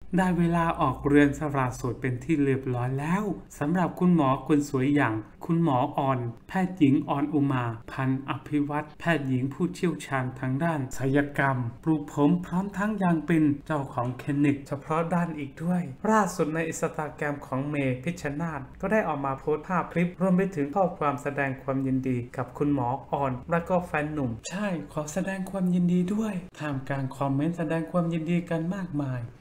ได้เวลาออกเรือนสละโสดเป็นที่เรียบร้อยแล้วสำหรับคุณหมอคนสวยอย่างคุณหมอออนแพทย์หญิงออนอุมาพันธ์อภิวัตรแพทย์หญิงผู้เชี่ยวชาญทางด้านศัลยกรรมปลูกผมพร้อมทั้งยังเป็นเจ้าของคลินิกเฉพาะด้านอีกด้วยล่าสุดในอินสตาแกรมของเมย์พิชชนาธิ์ก็ได้ออกมาโพสต์ภาพคลิปรวมไปถึงข้อความแสดงความยินดีกับคุณหมอออนและก็แฟนหนุ่มใช่ขอแสดงความยินดีด้วยท่ามกลางคอมเมนต์แสดงความยินดีกันมากมาย